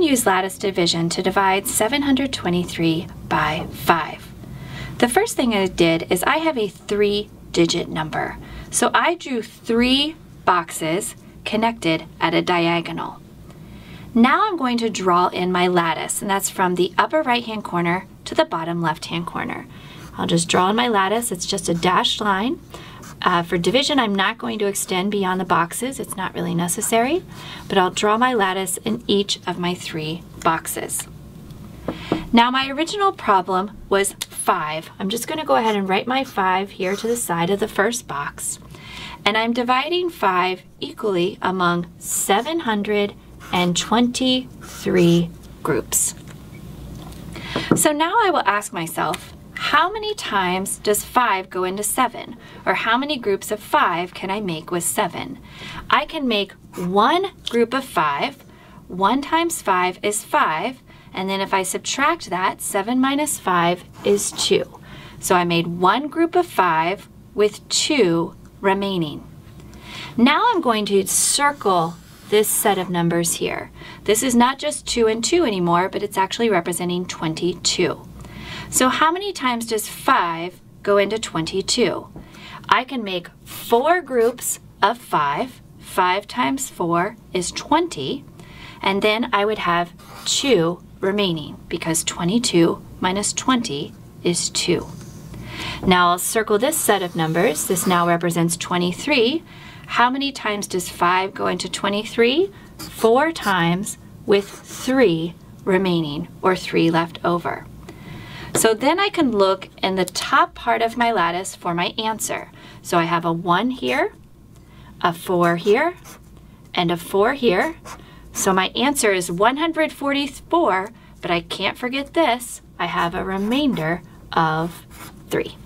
use lattice division to divide 723 by 5. The first thing I did is I have a 3-digit number. So I drew 3 boxes connected at a diagonal. Now I'm going to draw in my lattice, and that's from the upper right-hand corner to the bottom left-hand corner. I'll just draw in my lattice. It's just a dashed line. For division, I'm not going to extend beyond the boxes. It's not really necessary, but I'll draw my lattice in each of my 3 boxes. Now my original problem was 5. I'm just going to go ahead and write my 5 here to the side of the first box. And I'm dividing 5 equally among 723 groups. So now I will ask myself, how many times does 5 go into 7? Or how many groups of 5 can I make with 7? I can make one group of 5. 1 times 5 is 5. And then if I subtract that, 7 minus 5 is 2. So I made one group of 5 with 2 remaining. Now I'm going to circle this set of numbers here. This is not just 2 and 2 anymore, but it's actually representing 22. So how many times does 5 go into 22? I can make 4 groups of 5. 5 times 4 is 20. And then I would have 2 remaining because 22 minus 20 is 2. Now I'll circle this set of numbers. This now represents 23. How many times does 5 go into 23? 4 times with 3 remaining, or 3 left over. So then I can look in the top part of my lattice for my answer. So I have a 1 here, a 4 here, and a 4 here. So my answer is 144, but I can't forget this. I have a remainder of 3.